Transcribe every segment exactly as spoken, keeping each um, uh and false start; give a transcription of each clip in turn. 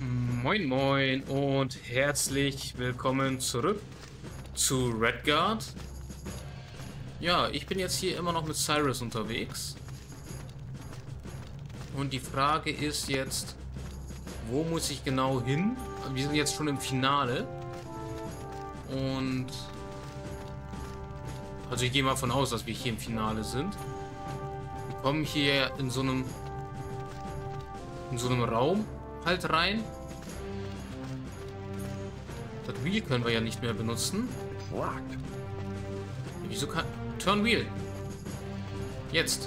Moin moin und herzlich willkommen zurück zu Redguard. Ja, ich bin jetzt hier immer noch mit Cyrus unterwegs. Und die Frage ist jetzt, wo muss ich genau hin? Wir sind jetzt schon im Finale. Und also ich gehe mal von aus, dass wir hier im Finale sind. Wir kommen hier in so einem in so einem Raum halt rein. Das Wheel können wir ja nicht mehr benutzen. Wieso kann... Turn Wheel. Jetzt.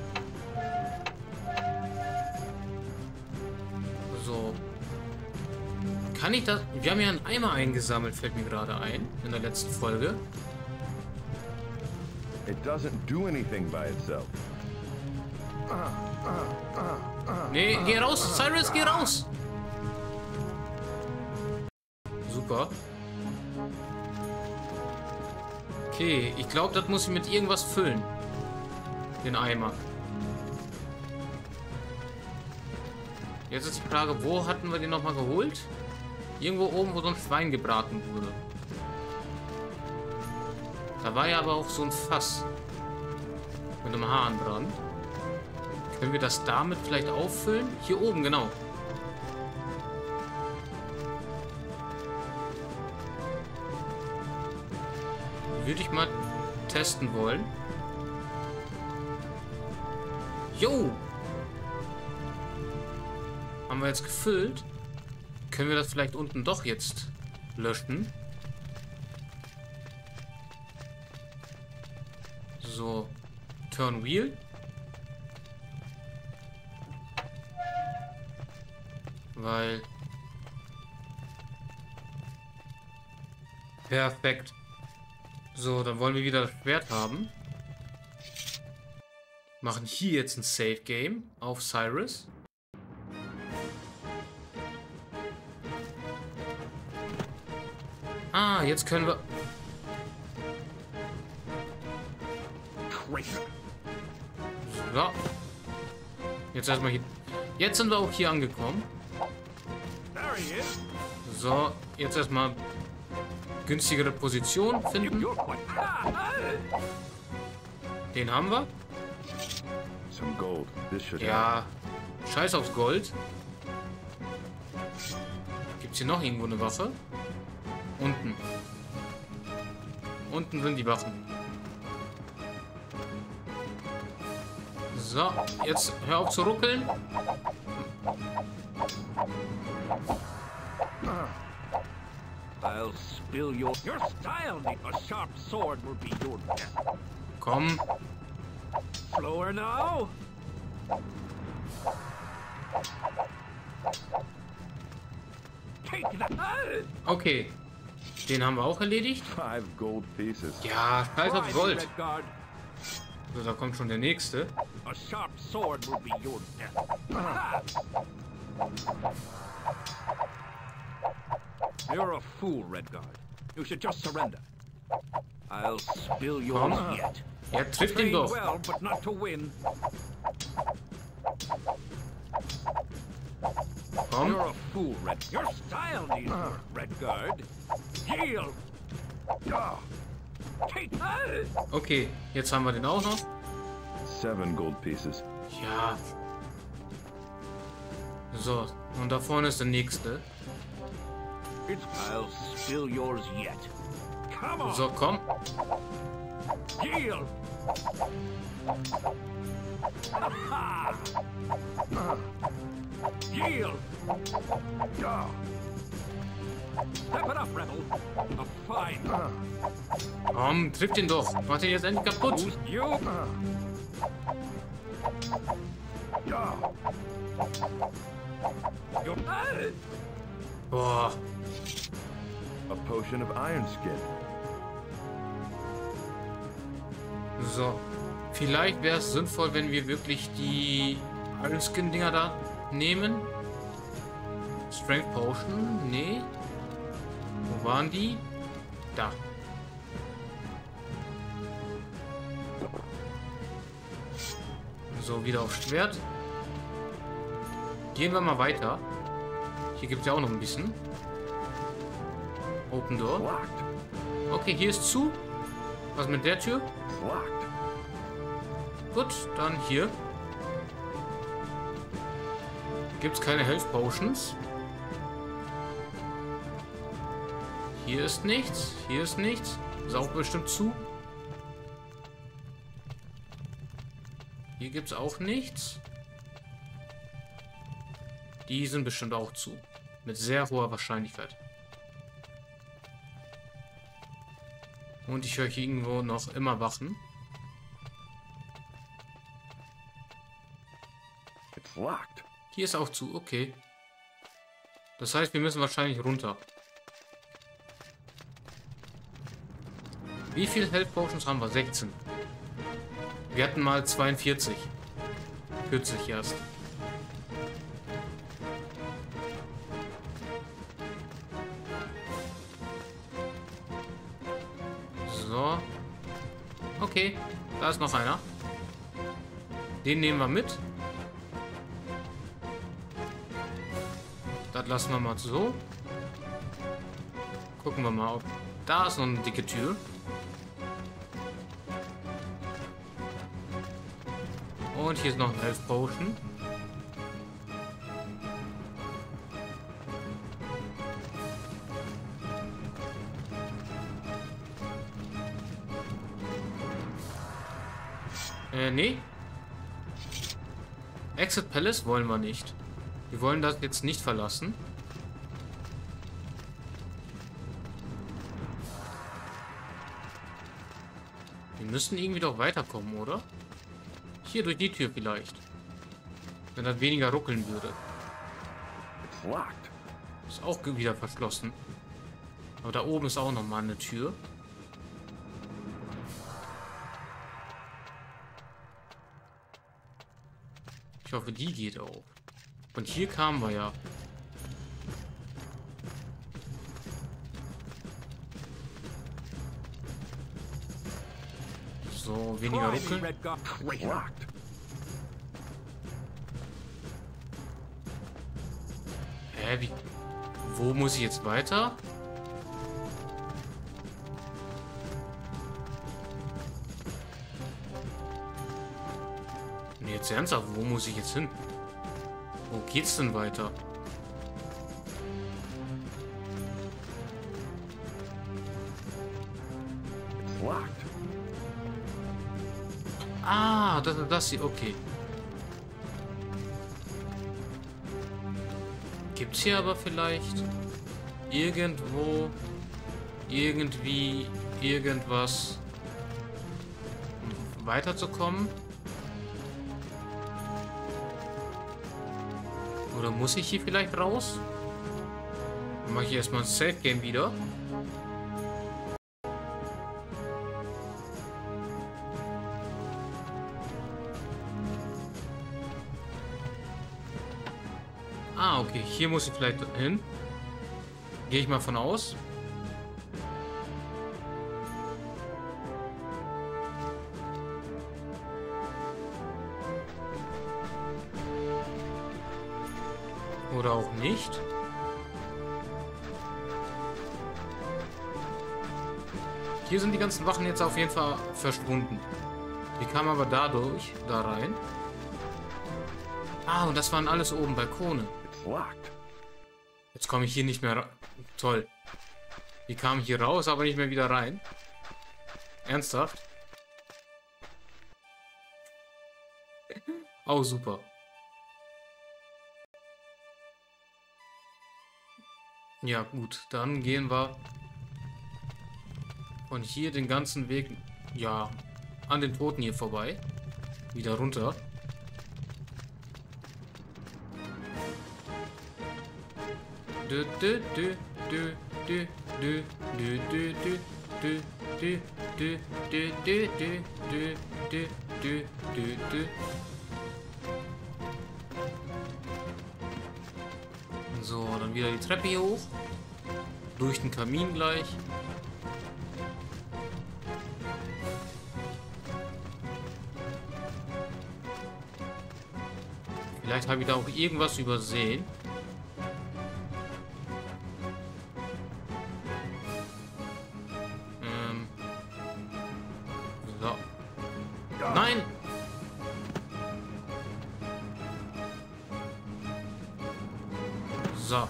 So. Kann ich das... Wir haben ja einen Eimer eingesammelt, fällt mir gerade ein. In der letzten Folge. It doesn't do anything by itself. Nee, geh raus, Cyrus, geh raus! Super. Okay, ich glaube, das muss ich mit irgendwas füllen. Den Eimer. Jetzt ist die Frage, wo hatten wir den nochmal geholt? Irgendwo oben, wo so ein Schwein gebraten wurde. Da war ja aber auch so ein Fass. Mit einem Hahn dran. Können wir das damit vielleicht auffüllen? Hier oben, genau. Würde ich mal testen wollen. Jo! Haben wir jetzt gefüllt? Können wir das vielleicht unten doch jetzt löschen? So. Turn Wheel. Weil... Perfekt. So, dann wollen wir wieder das Schwert haben. Machen hier jetzt ein Save Game auf Cyrus. Ah, jetzt können wir... So. Jetzt erstmal hier... Jetzt sind wir auch hier angekommen. So, jetzt erstmal günstigere Position finden. Den haben wir. Ja, scheiß aufs Gold. Gibt es hier noch irgendwo eine Waffe? Unten. Unten sind die Waffen. So, jetzt hör auf zu ruckeln. I'll spill your your style. A sharp sword will be your death. Komm. Slower now. Take that. Okay. Den haben wir auch erledigt. Five gold pieces. Ja, scheiß auf Gold. Redguard. So, da kommt schon der nächste. A sharp sword will be your death. You're a fool, Redguard. You should just surrender. I'll spill yours Komm. yet. Er trifft ihn Train doch. well, but not to win. Komm. You're a fool, Red. Your style needs work, Redguard. Yield. Take that. Okay, jetzt haben wir den auch noch. Seven gold pieces. Ja. So, und da vorne ist der nächste. I'll spill yours yet. Come on. So, komm. Yield. Yield. Step it up, Rebel. A fine. Komm, trifft ihn doch. Mach den jetzt endlich kaputt. Who's you? You're... Boah. A potion of iron skin. So. Vielleicht wäre es sinnvoll, wenn wir wirklich die Iron Skin Dinger da nehmen. Strength Potion? Nee. Wo waren die? Da. So, wieder auf Schwert. Gehen wir mal weiter. Hier gibt es ja auch noch ein bisschen. Open Door. Locked. Okay, hier ist zu. Was mit der Tür? Locked. Gut, dann hier. Gibt es keine Health Potions. Hier ist nichts. Hier ist nichts. Ist auch bestimmt zu. Hier gibt es auch nichts. Die sind bestimmt auch zu. Mit sehr hoher Wahrscheinlichkeit. Und ich höre hier irgendwo noch immer Wachen. It's locked. Hier ist auch zu, okay. Das heißt, wir müssen wahrscheinlich runter. Wie viele Health Potions haben wir? sechzehn. Wir hatten mal zweiundvierzig. Kürzlich erst. So. Okay, da ist noch einer. Den nehmen wir mit. Das lassen wir mal so. Gucken wir mal, ob... Da ist noch eine dicke Tür. Und hier ist noch ein Health Potion. Äh, nee. Exit Palace wollen wir nicht. Wir wollen das jetzt nicht verlassen. Wir müssen irgendwie doch weiterkommen, oder? Hier durch die Tür vielleicht. Wenn das weniger ruckeln würde. It's locked. Ist auch wieder verschlossen. Aber da oben ist auch noch mal eine Tür. Ich hoffe, die geht auf. Und hier kamen wir ja. So, weniger ruckeln. It's locked. Hä, wie? Wo muss ich jetzt weiter? Nee, jetzt ernsthaft, wo muss ich jetzt hin? Wo geht's denn weiter? It's locked. Ah, das ist das hier, okay. Gibt's hier aber vielleicht irgendwo, irgendwie, irgendwas, um weiterzukommen? Oder muss ich hier vielleicht raus? Dann mache ich erstmal ein Safe Game wieder. Ah, okay. Hier muss ich vielleicht hin. Gehe ich mal von aus. Oder auch nicht. Hier sind die ganzen Wachen jetzt auf jeden Fall verschwunden. Die kamen aber dadurch da rein. Ah, und das waren alles oben Balkone. It's locked. Jetzt komme ich hier nicht mehr rein. Toll. Die kamen hier raus, aber nicht mehr wieder rein. Ernsthaft? Oh, super. Ja, gut. Dann gehen wir von hier den ganzen Weg, ja, an den Toten hier vorbei. Wieder runter. Du, du, du, du, du, du, du, du, du, du, du, du, du, du, du, du, du, du, du. So, dann wieder die Treppe hier hoch. Durch den Kamin gleich. Vielleicht habe ich da auch irgendwas übersehen. Nein! So.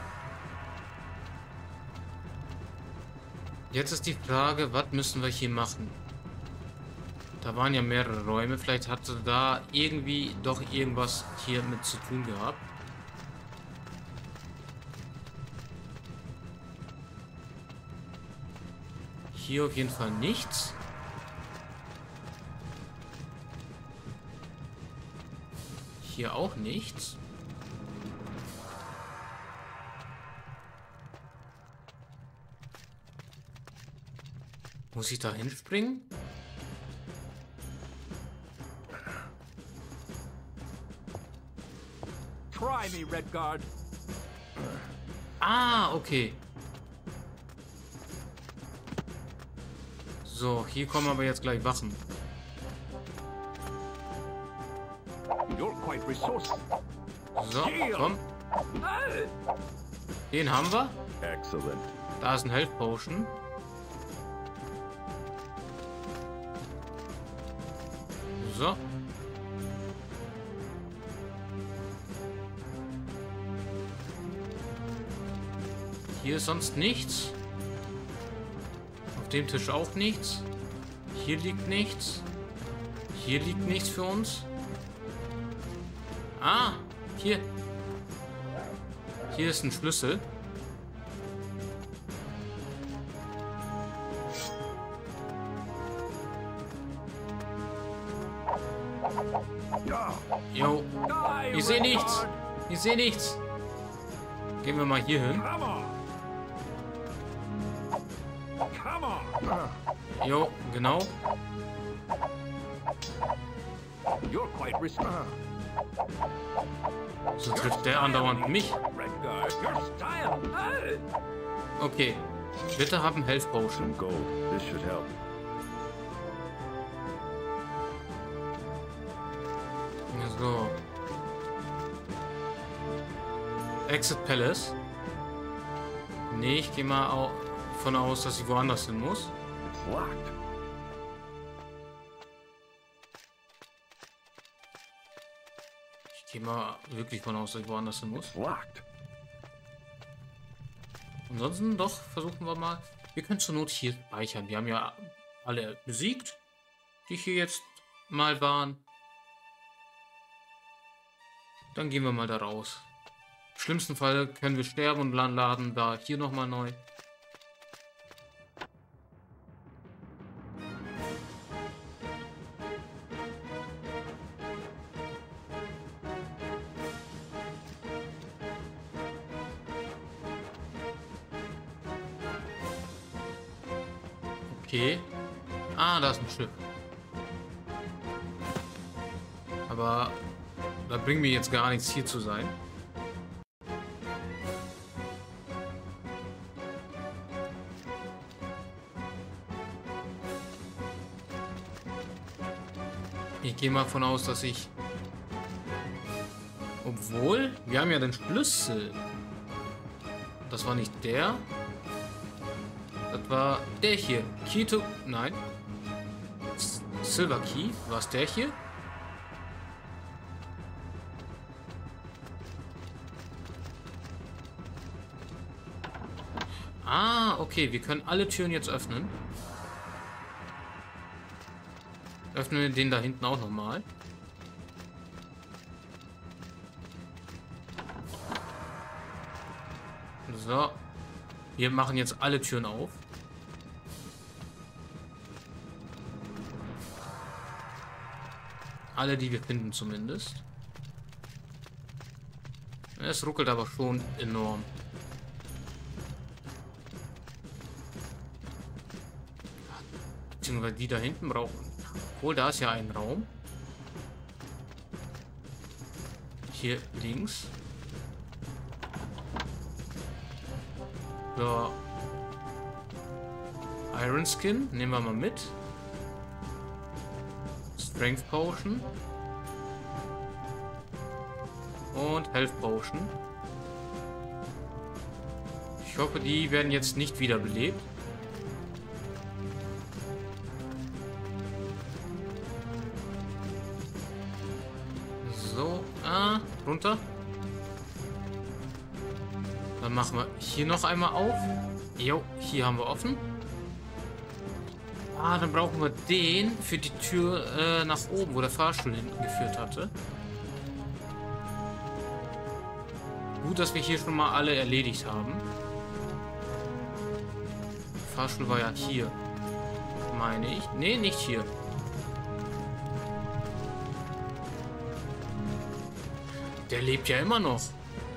Jetzt ist die Frage, was müssen wir hier machen? Da waren ja mehrere Räume. Vielleicht hatte da irgendwie doch irgendwas hier mit zu tun gehabt. Hier auf jeden Fall nichts. Hier auch nichts. Muss ich da hinspringen? Try me, Redguard. Ah, okay. So, hier kommen aber jetzt gleich Wachen. You're quite resourceful. So, komm. Den haben wir. Excellent. Da ist ein Health Potion. So. Hier ist sonst nichts. Auf dem Tisch auch nichts. Hier liegt nichts. Hier liegt nichts für uns. Ah, hier. Hier ist ein Schlüssel. Jo, ich sehe nichts. Ich sehe nichts. Gehen wir mal hier hin. Come on. Come on. Jo, genau. You're quite resourceful. So trifft der andauernd mich. Redguard, your style. Okay. Bitte haben Health Potion. Some gold. This should help. So. Exit Palace. Nee, ich gehe mal au von aus, dass ich woanders hin muss. It's locked. Ich gehe mal wirklich von aus, dass ich woanders hin muss. It's locked. Ansonsten doch, versuchen wir mal. Wir können zur Not hier speichern. Wir haben ja alle besiegt, die hier jetzt mal waren. Dann gehen wir mal da raus. Im schlimmsten Fall können wir sterben und laden da hier nochmal neu. Okay. Ah, da ist ein Schiff. Aber da bringt mir jetzt gar nichts, hier zu sein. Ich gehe mal von aus, dass ich... Obwohl, wir haben ja den Schlüssel. Das war nicht der. Das war der hier. Key to... Nein. S- Silver Key. War es der hier? Ah, okay. Wir können alle Türen jetzt öffnen. Öffnen wir den da hinten auch nochmal. So. Wir machen jetzt alle Türen auf. Alle, die wir finden zumindest. Es ruckelt aber schon enorm. Beziehungsweise die da hinten brauchen. Obwohl, da ist ja ein Raum. Hier links. So. Iron Skin nehmen wir mal mit. Strength Potion. Und Health Potion. Ich hoffe, die werden jetzt nicht wiederbelebt. runter. Dann machen wir hier noch einmal auf. Jo, hier haben wir offen. Ah, dann brauchen wir den für die Tür äh, nach oben, wo der Fahrstuhl hinten geführt hatte. Gut, dass wir hier schon mal alle erledigt haben. Der Fahrstuhl war ja hier. Meine ich. Nee, nicht hier. Der lebt ja immer noch.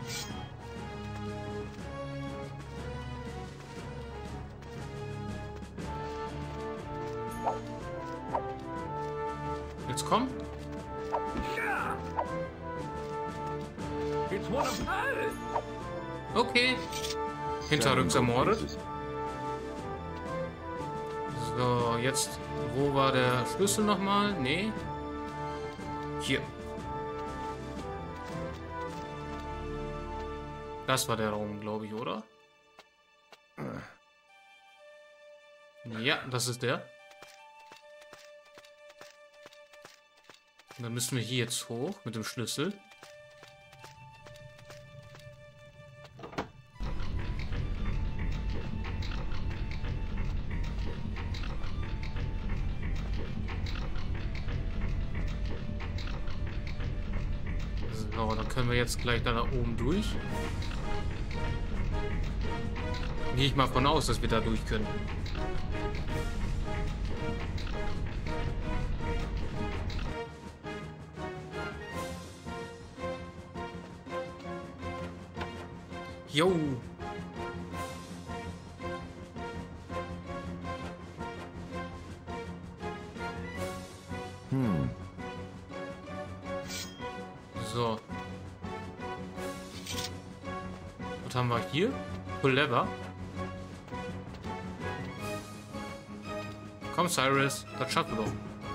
Jetzt komm. Okay. Hinterrücks ermordet. So, jetzt. Wo war der Schlüssel nochmal? Nee. Hier. Das war der Raum, glaube ich, oder? Ja, das ist der. Und dann müssen wir hier jetzt hoch mit dem Schlüssel. So, dann können wir jetzt gleich da oben durch. Gehe ich mal von aus, dass wir da durch können. Jo. Hmm. So. Was haben wir hier? Pull Lever. Komm, Cyrus, das schaffen wir doch.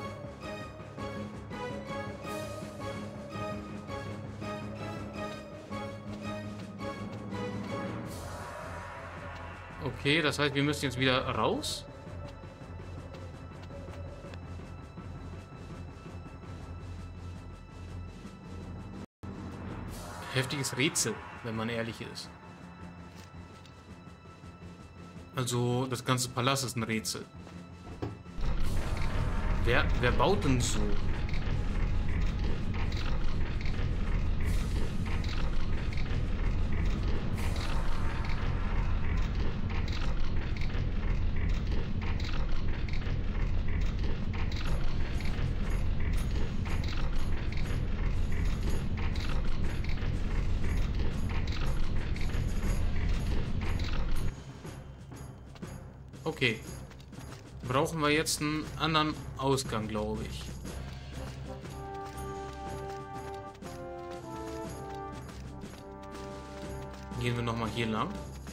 Okay, das heißt, wir müssen jetzt wieder raus. Heftiges Rätsel, wenn man ehrlich ist. Also, das ganze Palast ist ein Rätsel. Wer, wer baut denn so? Okay. Brauchen wir jetzt einen anderen Ausgang, glaube ich. Gehen wir nochmal hier lang.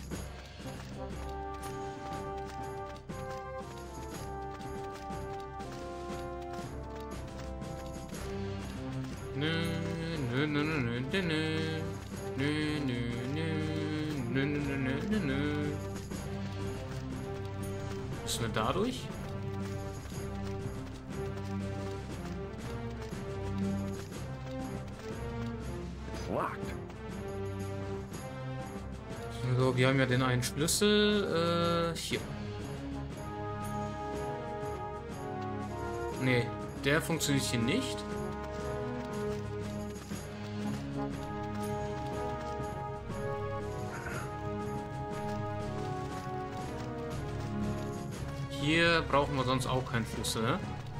Nö, nö, nö, nö, nö, nö, nö, nö, nö, nö, nö, nö, nö. Müssen wir dadurch? Locked. So, wir haben ja den einen Schlüssel. Äh, hier. Nee, der funktioniert hier nicht. Hier brauchen wir sonst auch keinen Schlüssel. Ne?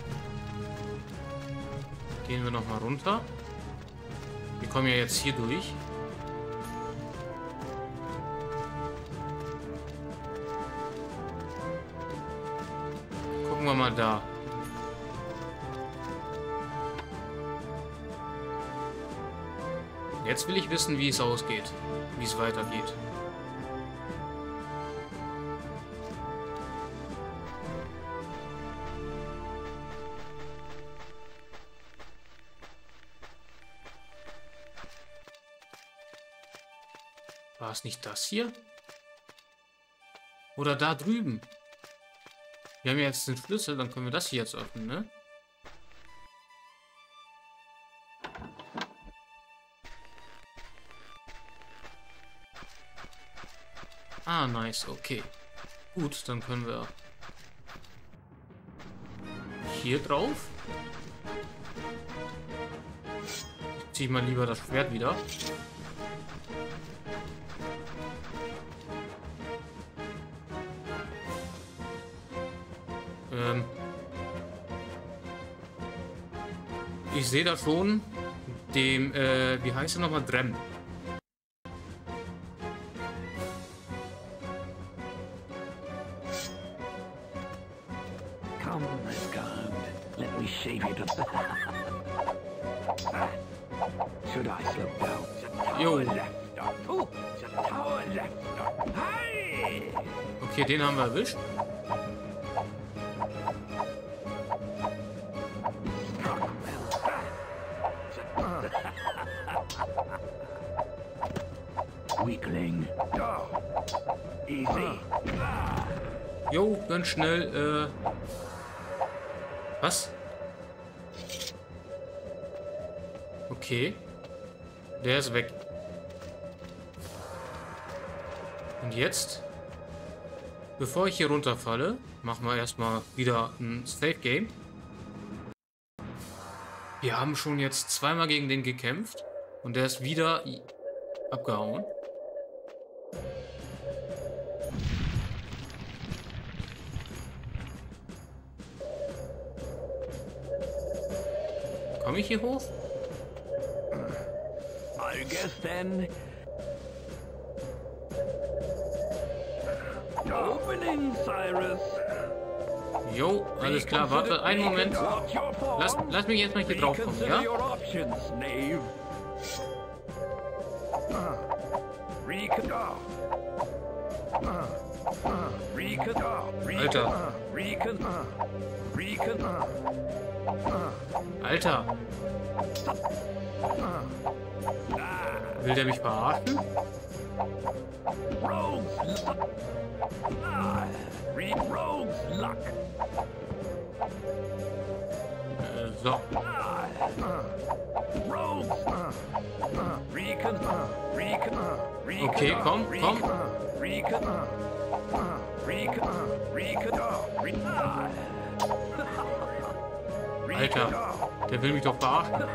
Gehen wir noch mal runter. Wir kommen ja jetzt hier durch. Gucken wir mal da. Jetzt will ich wissen, wie es ausgeht. Wie es weitergeht. War es nicht das hier? Oder da drüben? Wir haben ja jetzt den Schlüssel, dann können wir das hier jetzt öffnen, ne? Ah, nice, okay. Gut, dann können wir hier drauf. Ich ziehe mal lieber das Schwert wieder. Ähm ich sehe da schon dem, äh, wie heißt er nochmal? Drem. Come, Redguard. Let me shave you to... Should I slow down? The Jo. tower left up. Oh, the tower left up. Hey! Okay, den haben wir erwischt. Weakling. Oh. Easy. Jo, ganz schnell, äh... Was? Okay. Der ist weg. Und jetzt? Bevor ich hier runterfalle, machen wir erstmal wieder ein Safe Game. Wir haben schon jetzt zweimal gegen den gekämpft. Und der ist wieder abgehauen. Komme ich hier hoch? I guess then. Opening, Cyrus. Jo, alles klar. Warte, einen Moment. Lass, lass mich jetzt mal hier drauf kommen, ja? Alter. Alter. Will der mich verarschen? Äh, so. Okay, komm, komm. Alter, der will mich doch verarschen.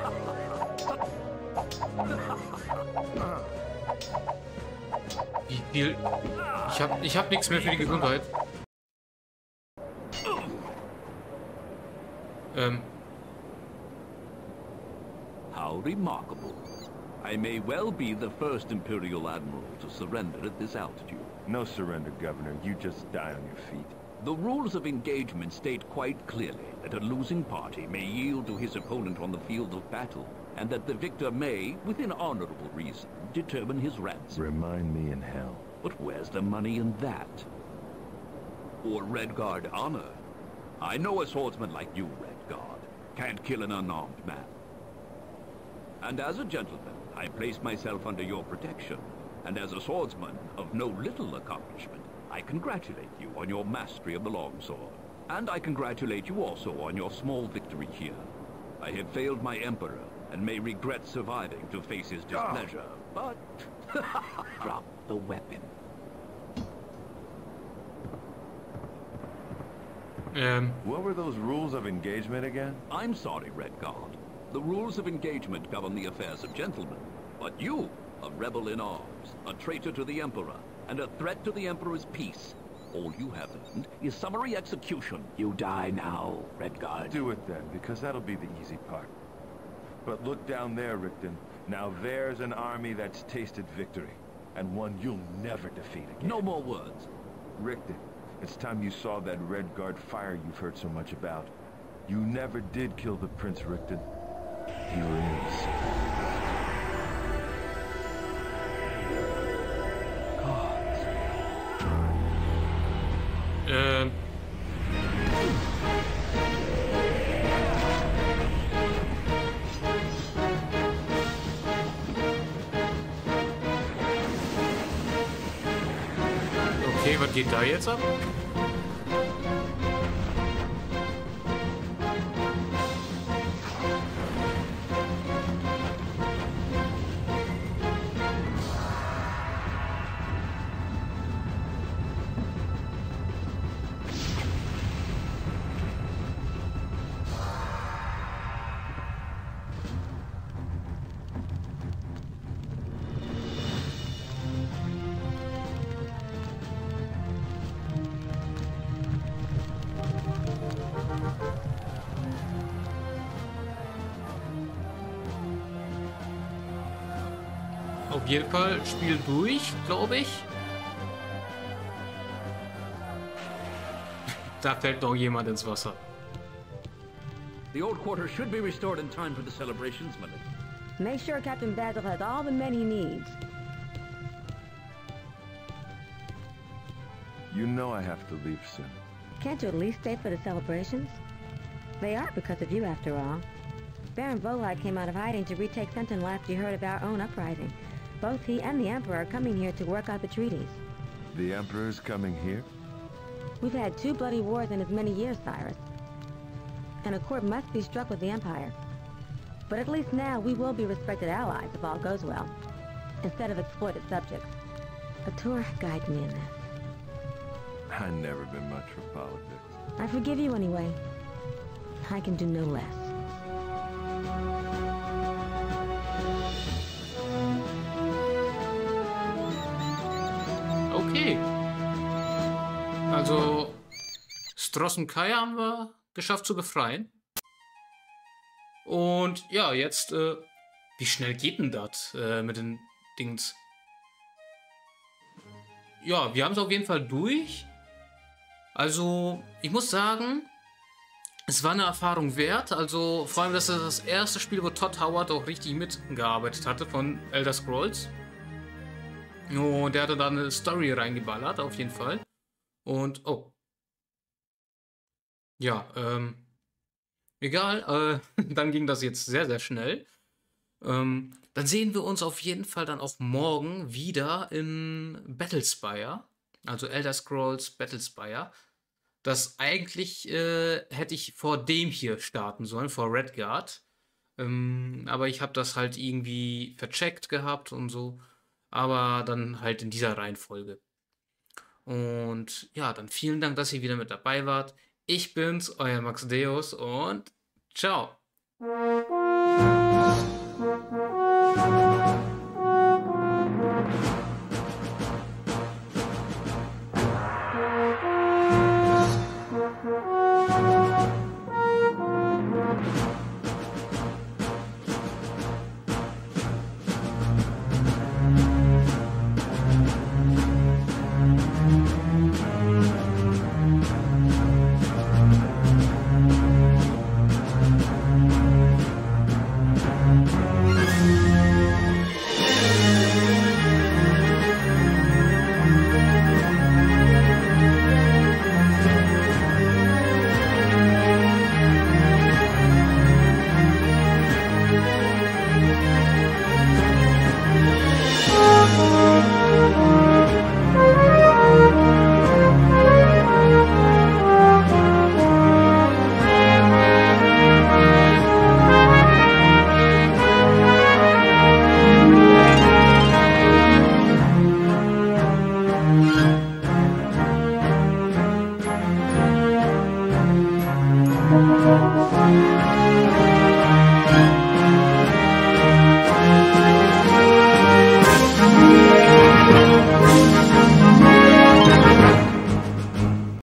Wie viel? Ich hab, ich hab nichts mehr für die Gesundheit. Ähm. How remarkable. I may well be the first Imperial Admiral to surrender at this altitude. No surrender, Governor. You just die on your feet. The rules of engagement state quite clearly that a losing party may yield to his opponent on the field of battle, and that the victor may, within honorable reason, determine his ransom. Remind me in hell. But where's the money in that? Or Redguard honor? I know a swordsman like you, Redguard, can't kill an unarmed man. And as a gentleman, I place myself under your protection. And as a swordsman of no little accomplishment, I congratulate you on your mastery of the longsword. And I congratulate you also on your small victory here. I have failed my Emperor, and may regret surviving to face his displeasure, but... drop the weapon. Ähm. What were those rules of engagement again? I'm sorry, Redguard. The rules of engagement govern the affairs of gentlemen. But you, a rebel in arms, a traitor to the Emperor, and a threat to the Emperor's peace. All you have earned is summary execution. You die now, Redguard. Do it then, because that'll be the easy part. But look down there, Rickton. Now there's an army that's tasted victory, and one you'll never defeat again. No more words. Rickton, it's time you saw that Redguard fire you've heard so much about. You never did kill the Prince, Rickton. Here is. Ähm. Okay, was geht da jetzt ab? jeden Fall Spiel durch, glaube ich. Da fällt noch jemand ins Wasser. The old quarter should be restored in time for the celebrations, my lady. Make sure Captain Basil has all the men he needs. You know I have to leave soon. Can't you at least stay for the celebrations? They are because of you, after all. Baron Volod came out of hiding to retake Sentinel after he heard of our own uprising. Both he and the Emperor are coming here to work out the treaties. The Emperor's coming here? We've had two bloody wars in as many years, Cyrus. And a court must be struck with the Empire. But at least now we will be respected allies if all goes well, instead of exploited subjects. A tour guide me in this. I've never been much for politics. I forgive you anyway. I can do no less. Okay. Also, Stross und Kaya haben wir geschafft zu befreien. Und ja, jetzt, äh, wie schnell geht denn das äh, mit den Dings? Ja, wir haben es auf jeden Fall durch. Also, ich muss sagen, es war eine Erfahrung wert. Also, vor allem, dass das das erste Spiel, wo Todd Howard auch richtig mitgearbeitet hatte von Elder Scrolls. Und der hatte da eine Story reingeballert, auf jeden Fall. Und, oh. Ja, ähm. Egal, äh, dann ging das jetzt sehr, sehr schnell. Ähm, dann sehen wir uns auf jeden Fall dann auch morgen wieder in Battlespire. Also Elder Scrolls Battlespire. Das eigentlich äh, hätte ich vor dem hier starten sollen, vor Redguard. Ähm, aber ich habe das halt irgendwie vercheckt gehabt und so. Aber dann halt in dieser Reihenfolge. Und ja, dann vielen Dank, dass ihr wieder mit dabei wart. Ich bin's, euer Max Deus und ciao.